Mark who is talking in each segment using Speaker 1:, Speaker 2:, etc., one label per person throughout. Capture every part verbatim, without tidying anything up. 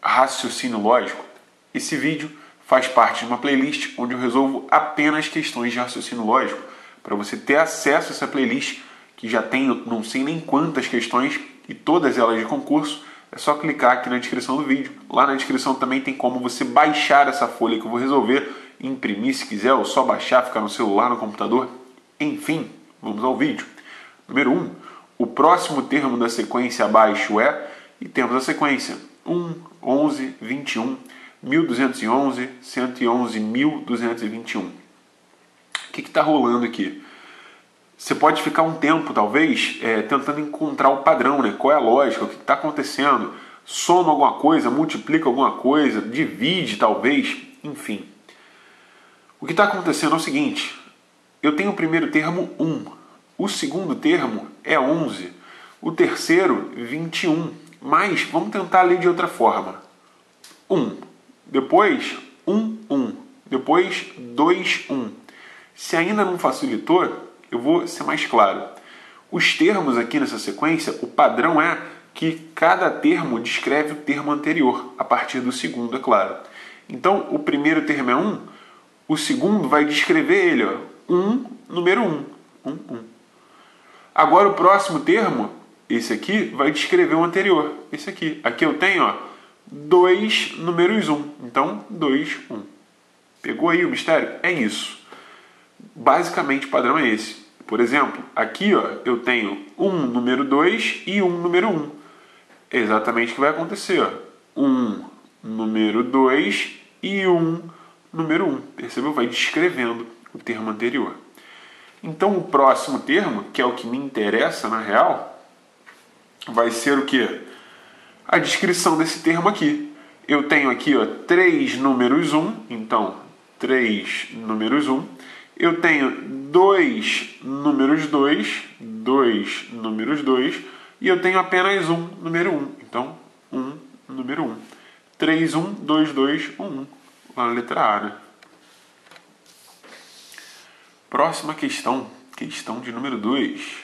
Speaker 1: raciocínio lógico? Esse vídeo faz parte de uma playlist onde eu resolvo apenas questões de raciocínio lógico. Para você ter acesso a essa playlist, que já tem não sei nem quantas questões e todas elas de concurso, é só clicar aqui na descrição do vídeo. Lá na descrição também tem como você baixar essa folha que eu vou resolver, imprimir se quiser, ou só baixar, ficar no celular, no computador. Enfim, vamos ao vídeo. Número um. O próximo termo da sequência abaixo é... E temos a sequência um, onze, vinte e um, mil duzentos e onze, cento e onze, mil duzentos e vinte e um. O que está rolando aqui? Você pode ficar um tempo, talvez, é, tentando encontrar o padrão, né? Qual é a lógica, o que está acontecendo, soma alguma coisa, multiplica alguma coisa, divide, talvez, enfim. O que está acontecendo é o seguinte, eu tenho o primeiro termo um, o segundo termo é onze, o terceiro, vinte e um, mas vamos tentar ler de outra forma. um, depois um, um, depois dois, um. Se ainda não facilitou, eu vou ser mais claro. Os termos aqui nessa sequência, o padrão é que cada termo descreve o termo anterior, a partir do segundo, é claro. Então, o primeiro termo é um, o segundo vai descrever ele, ó, um, número um. um, um. Agora, o próximo termo, esse aqui, vai descrever o anterior, esse aqui. Aqui eu tenho, ó, dois números um. Então, dois, um. Pegou aí o mistério? É isso. Basicamente, o padrão é esse. Por exemplo, aqui ó, eu tenho um número dois e um número um. É exatamente o que vai acontecer. Ó. um número dois e um número um. Percebeu? Vai descrevendo o termo anterior. Então, o próximo termo, que é o que me interessa na real, vai ser o quê? A descrição desse termo aqui. Eu tenho aqui ó, três números um, então três números um. Eu tenho dois números dois, dois números dois, e eu tenho apenas um número um. Então, um número um. três, um, dois, dois, um, um. Lá na letra A, né? Próxima questão, questão de número dois.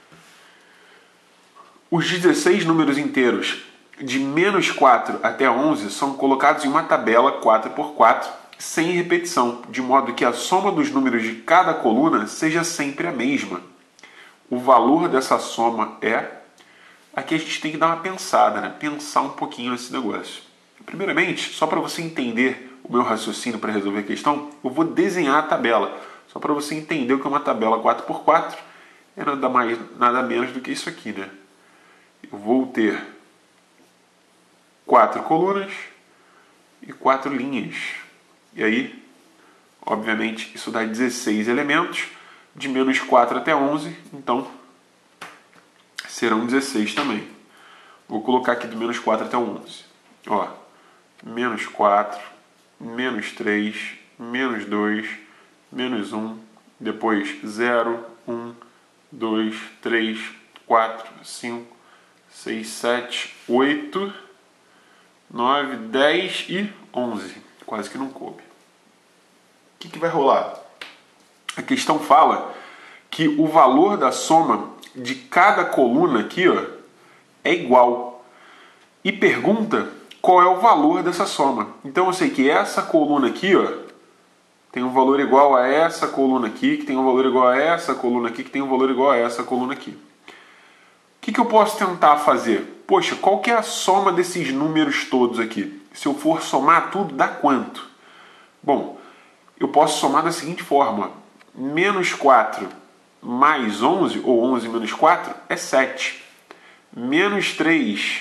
Speaker 1: Os dezesseis números inteiros de menos quatro até onze são colocados em uma tabela quatro por quatro, sem repetição, de modo que a soma dos números de cada coluna seja sempre a mesma. O valor dessa soma é... Aqui a gente tem que dar uma pensada, né? Pensar um pouquinho nesse negócio. Primeiramente, só para você entender o meu raciocínio para resolver a questão, eu vou desenhar a tabela, só para você entender o que é uma tabela quatro por quatro, é nada mais, nada menos do que isso aqui, né? Eu vou ter quatro colunas e quatro linhas. E aí, obviamente, isso dá dezesseis elementos, de menos quatro até onze, então serão dezesseis também. Vou colocar aqui do menos quatro até onze. Ó, menos quatro, menos três, menos dois, menos um, depois zero, um, dois, três, quatro, cinco, seis, sete, oito, nove, dez e onze. Quase que não coube. O que, que vai rolar? A questão fala que o valor da soma de cada coluna aqui ó, é igual. E pergunta qual é o valor dessa soma. Então eu sei que essa coluna aqui ó, tem um valor igual a essa coluna aqui, que tem um valor igual a essa coluna aqui, que tem um valor igual a essa coluna aqui. O que, que eu posso tentar fazer? Poxa, qual que é a soma desses números todos aqui? Se eu for somar tudo, dá quanto? Bom, eu posso somar da seguinte forma. Menos quatro mais onze, ou onze menos quatro, é sete. Menos três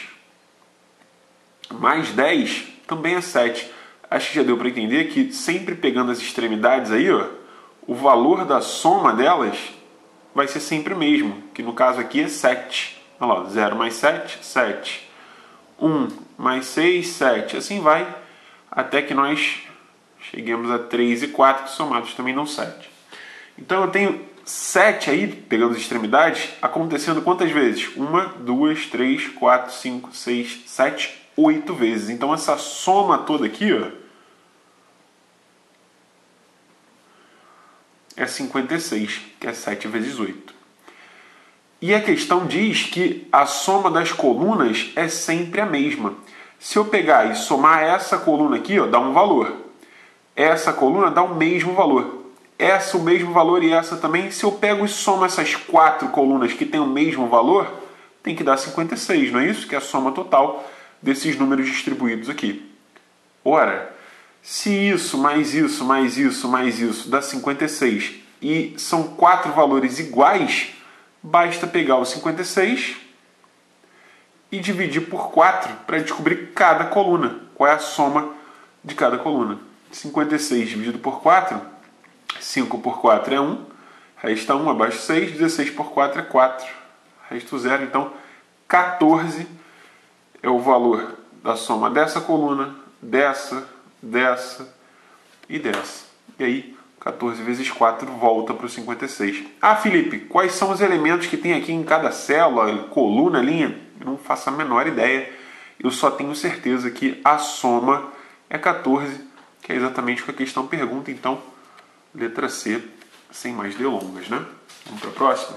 Speaker 1: mais dez também é sete. Acho que já deu para entender que sempre pegando as extremidades aí, ó, o valor da soma delas vai ser sempre o mesmo, que no caso aqui é sete. Olha lá, zero mais sete, sete. um mais seis, sete. Assim vai, até que nós cheguemos a três e quatro, que somados também dão sete. Então eu tenho sete aí, pegando as extremidades, acontecendo quantas vezes? uma, duas, três, quatro, cinco, seis, sete, oito vezes. Então essa soma toda aqui ó, é cinquenta e seis, que é sete vezes oito. E a questão diz que a soma das colunas é sempre a mesma. Se eu pegar e somar essa coluna aqui, ó, dá um valor. Essa coluna dá o mesmo valor. Essa o mesmo valor e essa também. Se eu pego e somo essas quatro colunas que têm o mesmo valor, tem que dar cinquenta e seis, não é isso? Que é a soma total desses números distribuídos aqui. Ora, se isso, mais isso, mais isso, mais isso dá cinquenta e seis e são quatro valores iguais, basta pegar o cinquenta e seis e dividir por quatro para descobrir cada coluna. Qual é a soma de cada coluna. cinquenta e seis dividido por quatro, cinco por quatro é um, resta um, abaixo seis, dezesseis por quatro é quatro, resta zero. Então, quatorze é o valor da soma dessa coluna, dessa, dessa e dessa. E aí, quatorze vezes quatro volta para o cinquenta e seis. Ah, Felipe, quais são os elementos que tem aqui em cada célula, coluna, linha? Eu não faço a menor ideia. Eu só tenho certeza que a soma é quatorze, que é exatamente o que a questão pergunta. Então, letra C, sem mais delongas, né? Vamos para a próxima?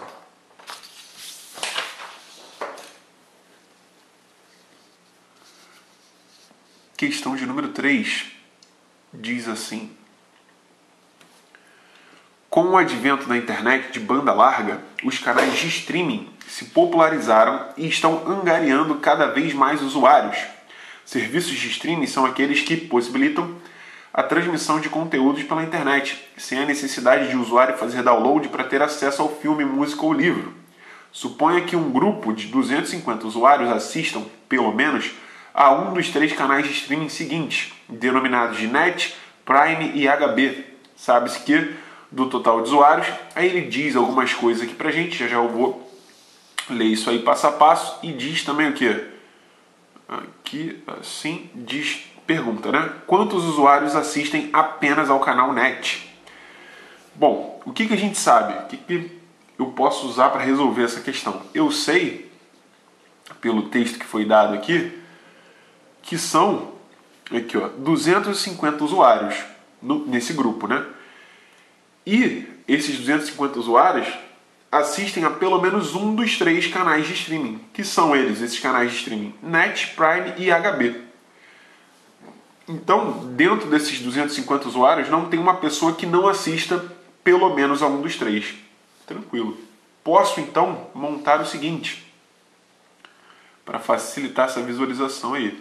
Speaker 1: Questão de número três diz assim: com o advento da internet de banda larga, os canais de streaming se popularizaram e estão angariando cada vez mais usuários. Serviços de streaming são aqueles que possibilitam a transmissão de conteúdos pela internet, sem a necessidade de o usuário fazer download para ter acesso ao filme, música ou livro. Suponha que um grupo de duzentos e cinquenta usuários assistam, pelo menos, a um dos três canais de streaming seguintes, denominados de Net, Prime e H B. Sabe-se que, do total de usuários, aí ele diz algumas coisas aqui pra gente, já já eu vou ler isso aí passo a passo, e diz também o quê? Aqui, assim, diz, pergunta, né? Quantos usuários assistem apenas ao canal Net? Bom, o que, que a gente sabe? O que, que eu posso usar para resolver essa questão? Eu sei, pelo texto que foi dado aqui, que são aqui, ó, duzentos e cinquenta usuários no, nesse grupo, né? E esses duzentos e cinquenta usuários assistem a pelo menos um dos três canais de streaming, que são eles, esses canais de streaming, Net, Prime e H B. Então, dentro desses duzentos e cinquenta usuários, não tem uma pessoa que não assista pelo menos a um dos três. Tranquilo. Posso, então, montar o seguinte, para facilitar essa visualização aí.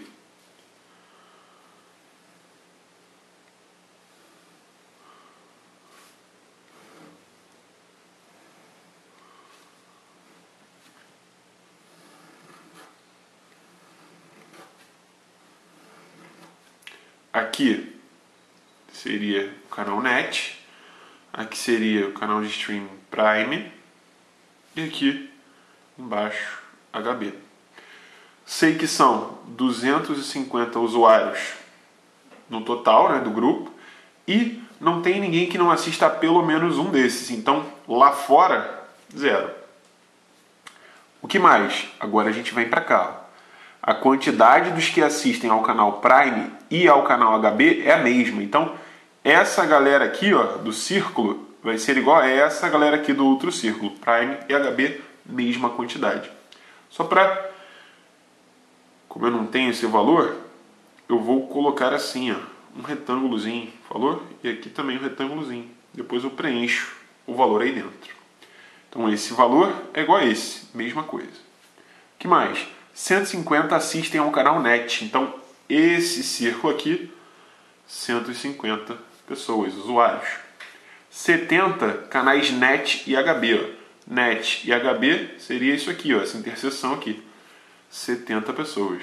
Speaker 1: Aqui seria o canal Net, aqui seria o canal de streaming Prime e aqui embaixo H B. Sei que são duzentos e cinquenta usuários no total, né, do grupo, e não tem ninguém que não assista a pelo menos um desses. Então, lá fora, zero. O que mais? Agora a gente vem para cá. A quantidade dos que assistem ao canal Prime e ao canal H B é a mesma. Então, essa galera aqui, ó, do círculo vai ser igual a essa galera aqui do outro círculo. Prime e H B, mesma quantidade. Só para... Como eu não tenho esse valor, eu vou colocar assim, ó, um retângulozinho, falou? E aqui também um retângulozinho. Depois eu preencho o valor aí dentro. Então, esse valor é igual a esse, mesma coisa. O que mais? cento e cinquenta assistem ao canal Net. Então, esse círculo aqui, cento e cinquenta pessoas, usuários. setenta canais Net e H B. Ó. Net e H B seria isso aqui, ó, essa interseção aqui. setenta pessoas.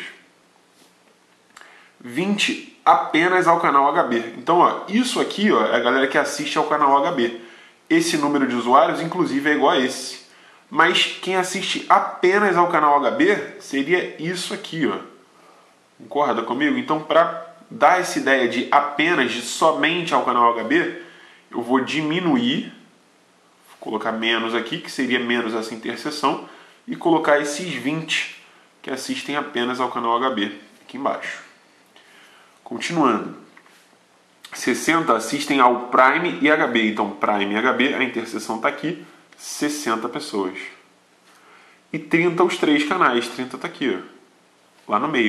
Speaker 1: vinte apenas ao canal H B. Então, ó, isso aqui, ó, é a galera que assiste ao canal H B. Esse número de usuários, inclusive, é igual a esse. Mas quem assiste apenas ao canal H B seria isso aqui, ó. Concorda comigo? Então, para dar essa ideia de apenas, de somente ao canal H B, eu vou diminuir, vou colocar menos aqui, que seria menos essa interseção, e colocar esses vinte que assistem apenas ao canal H B, aqui embaixo. Continuando. sessenta assistem ao Prime e H B. Então, Prime e H B, a interseção está aqui, sessenta pessoas. E trinta os três canais, trinta está aqui, ó, lá no meio.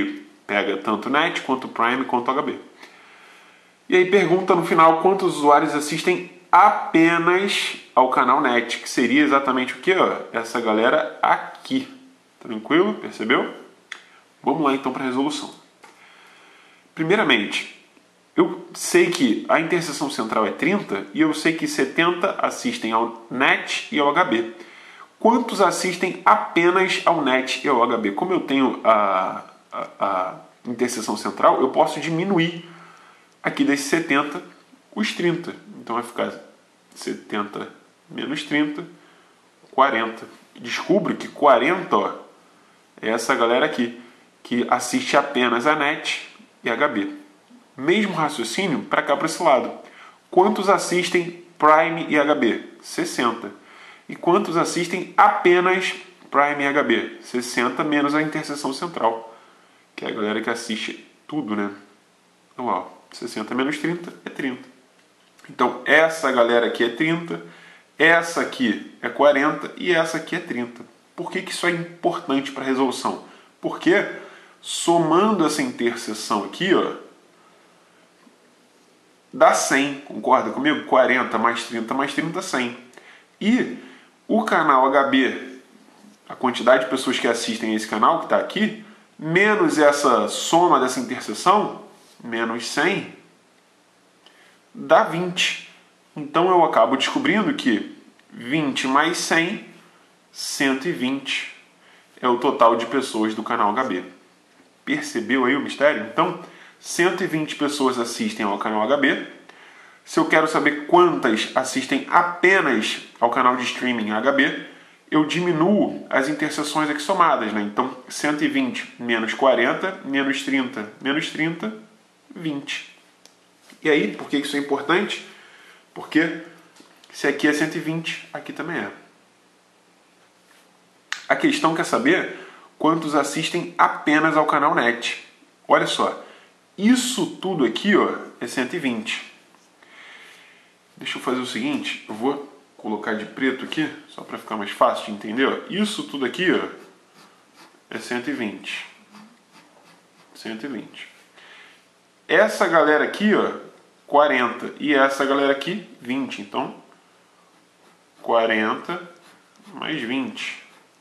Speaker 1: Pega tanto Net, quanto Prime, quanto H B. E aí pergunta no final quantos usuários assistem apenas ao canal Net, que seria exatamente o que? Essa galera aqui. Tranquilo? Percebeu? Vamos lá então para a resolução. Primeiramente, eu sei que a interseção central é trinta e eu sei que setenta assistem ao Net e ao H B. Quantos assistem apenas ao Net e ao H B? Como eu tenho a, a, a interseção central, eu posso diminuir aqui desses setenta os trinta. Então vai ficar setenta menos trinta, quarenta. Descubro que quarenta, ó, é essa galera aqui, que assiste apenas a Net e H B. Mesmo raciocínio para cá, para esse lado. Quantos assistem Prime e H B? sessenta. E quantos assistem apenas Prime e H B? sessenta menos a interseção central, que é a galera que assiste tudo, né? Então, ó, sessenta menos trinta é trinta. Então, essa galera aqui é trinta, essa aqui é quarenta e essa aqui é trinta. Por que que isso é importante para a resolução? Porque, somando essa interseção aqui, ó, dá cem, concorda comigo? quarenta mais trinta mais trinta, cem. E o canal H B, a quantidade de pessoas que assistem a esse canal, que está aqui, menos essa soma dessa interseção, menos cem, dá vinte. Então eu acabo descobrindo que vinte mais cem, cento e vinte é o total de pessoas do canal H B. Percebeu aí o mistério? Então, cento e vinte pessoas assistem ao canal H B. Se eu quero saber quantas assistem apenas ao canal de streaming H B, eu diminuo as interseções aqui somadas, né? Então, cento e vinte menos quarenta, menos trinta, menos trinta, vinte. E aí, por que isso é importante? Porque se aqui é cento e vinte, aqui também é. A questão quer saber quantos assistem apenas ao canal Net. Olha só, isso tudo aqui, ó, é cento e vinte. Deixa eu fazer o seguinte, eu vou colocar de preto aqui, só para ficar mais fácil de entender. Ó. Isso tudo aqui, ó, é cento e vinte. cento e vinte. Essa galera aqui, ó, quarenta. E essa galera aqui, vinte. Então, quarenta mais vinte.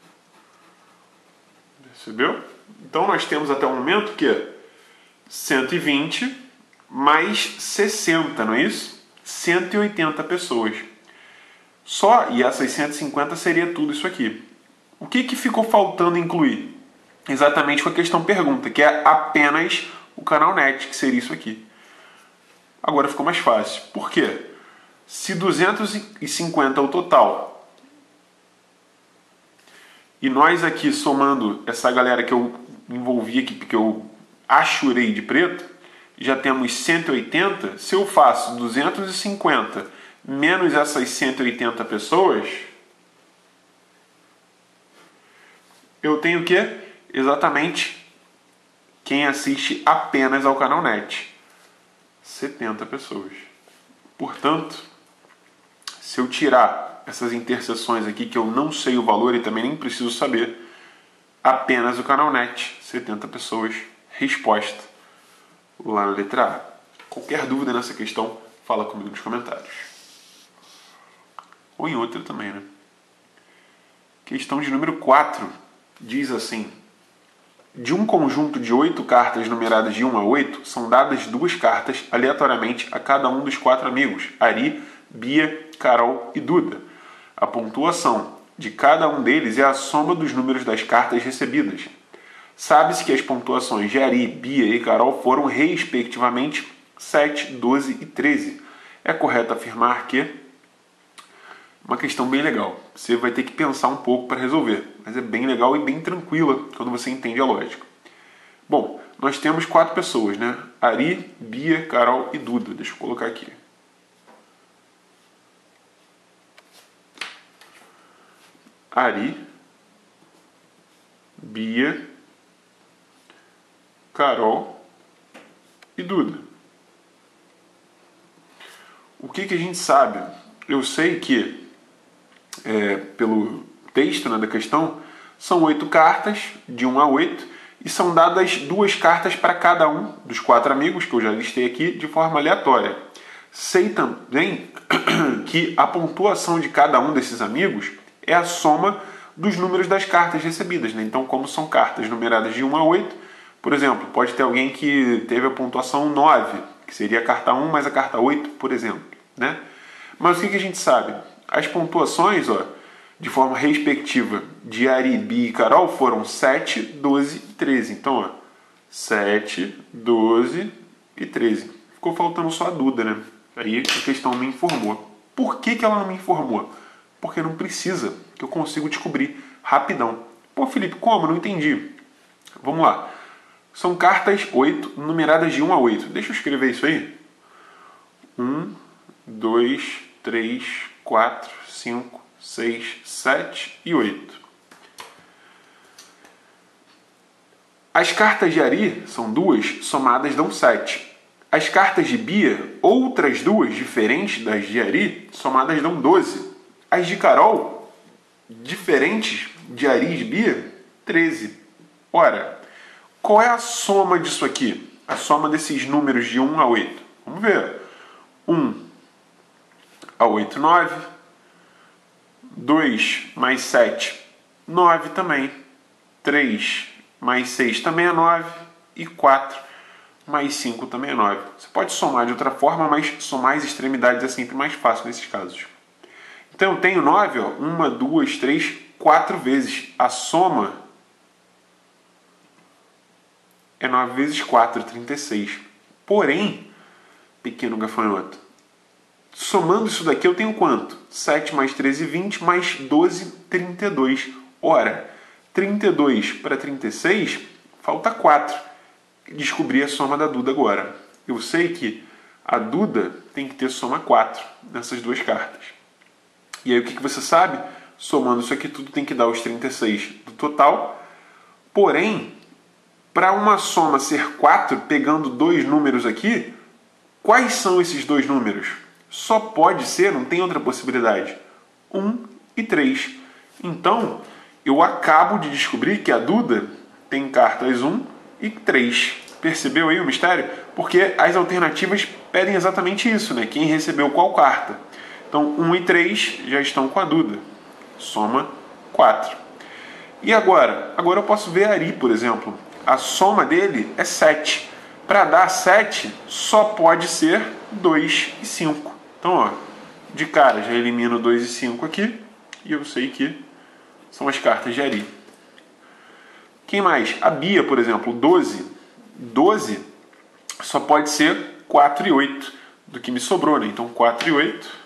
Speaker 1: Percebeu? Então, nós temos até o momento que cento e vinte mais sessenta, não é isso? cento e oitenta pessoas. Só, e essas cento e cinquenta seria tudo isso aqui. O que, que ficou faltando incluir? Exatamente com a questão pergunta, que é apenas o canal Net, que seria isso aqui. Agora ficou mais fácil. Por quê? Se duzentos e cinquenta é o total, e nós aqui somando essa galera que eu envolvi aqui, que eu achurei de preto, já temos cento e oitenta. Se eu faço duzentos e cinquenta menos essas cento e oitenta pessoas, eu tenho o quê? Exatamente quem assiste apenas ao canal Net. setenta pessoas. Portanto, se eu tirar essas interseções aqui, que eu não sei o valor e também nem preciso saber, apenas o canal Net, setenta pessoas. Resposta lá na letra A. Qualquer dúvida nessa questão, fala comigo nos comentários. Ou em outra também, né? Questão de número quatro diz assim: de um conjunto de oito cartas numeradas de um a oito, são dadas duas cartas aleatoriamente a cada um dos quatro amigos, Ari, Bia, Carol e Duda. A pontuação de cada um deles é a soma dos números das cartas recebidas. Sabe-se que as pontuações de Ari, Bia e Carol foram, respectivamente, sete, doze e treze. É correto afirmar que... Uma questão bem legal. Você vai ter que pensar um pouco para resolver, mas é bem legal e bem tranquila quando você entende a lógica. Bom, nós temos quatro pessoas, né? Ari, Bia, Carol e Duda. Deixa eu colocar aqui. Ari, Bia, Carol e Duda. O que que a gente sabe? Eu sei que, é, pelo texto, né, da questão, são oito cartas, de um a oito, e são dadas duas cartas para cada um dos quatro amigos, que eu já listei aqui, de forma aleatória. Sei também que a pontuação de cada um desses amigos é a soma dos números das cartas recebidas, né? Então, como são cartas numeradas de um a oito, por exemplo, pode ter alguém que teve a pontuação nove, que seria a carta um mais a carta oito, por exemplo, né? Mas o que, que a gente sabe? As pontuações, ó, de forma respectiva de Ari, Bia e Carol foram sete, doze e treze. Então, ó, sete, doze e treze. Ficou faltando só a Duda, né? Aí a questão me informou. Por que, que ela não me informou? Porque não precisa, que eu consigo descobrir rapidão. Pô, Felipe, como? Não entendi. Vamos lá. São cartas oito, numeradas de um a oito. Deixa eu escrever isso aí. um, dois, três, quatro, cinco, seis, sete e oito. As cartas de Ari são duas, somadas dão sete. As cartas de Bia, outras duas diferentes das de Ari, somadas dão doze. As de Carol, diferentes de Ari e de Bia, treze. Ora, qual é a soma disso aqui? A soma desses números de um a oito. Vamos ver. um a oito, nove. dois mais sete, nove também. três mais seis também é nove. E quatro mais cinco também é nove. Você pode somar de outra forma, mas somar as extremidades é sempre mais fácil nesses casos. Então eu tenho nove, ó, uma, duas, três, quatro vezes. A soma é nove vezes quatro, trinta e seis. Porém, pequeno gafanhoto, somando isso daqui eu tenho quanto? sete mais treze, vinte, mais doze, trinta e dois. Ora, trinta e dois para trinta e seis, falta quatro. Descobri a soma da Duda agora. Eu sei que a Duda tem que ter soma quatro nessas duas cartas. E aí o que, que você sabe? Somando isso aqui tudo tem que dar os trinta e seis do total. Porém, para uma soma ser quatro, pegando dois números aqui, quais são esses dois números? Só pode ser, não tem outra possibilidade, um e três. Então, eu acabo de descobrir que a Duda tem cartas um e três. Percebeu aí o mistério? Porque as alternativas pedem exatamente isso, né? Quem recebeu qual carta. Então, um e três já estão com a Duda. Soma quatro. E agora? Agora eu posso ver Ari, por exemplo. A soma dele é sete. Para dar sete, só pode ser dois e cinco. Então, ó, de cara, já elimino dois e cinco aqui. E eu sei que são as cartas de Ari. Quem mais? A Bia, por exemplo, doze. doze só pode ser quatro e oito. Do que me sobrou, né? Então, quatro e oito.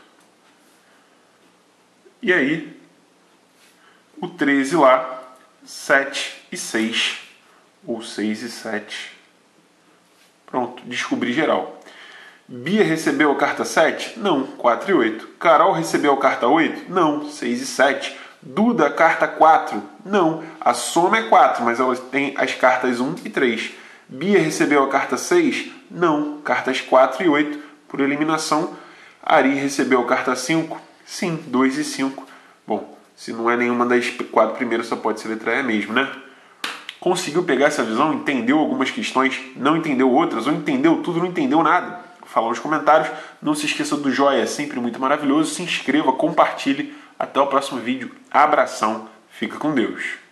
Speaker 1: E aí, o treze lá, sete e seis. Ou seis e sete. Pronto, descobri geral. Bia recebeu a carta sete? Não, quatro e oito. Carol recebeu a carta oito? Não, seis e sete. Duda, carta quatro? Não, a soma é quatro, mas ela tem as cartas um e três. Bia recebeu a carta seis? Não, cartas quatro e oito. Por eliminação, Ari recebeu a carta cinco? Sim, dois e cinco. Bom, se não é nenhuma das quatro primeiras, só pode ser letra E mesmo, né? Conseguiu pegar essa visão? Entendeu algumas questões? Não entendeu outras? Ou entendeu tudo, não entendeu nada? Fala nos comentários. Não se esqueça do joia, é sempre muito maravilhoso. Se inscreva, compartilhe. Até o próximo vídeo. Abração. Fica com Deus.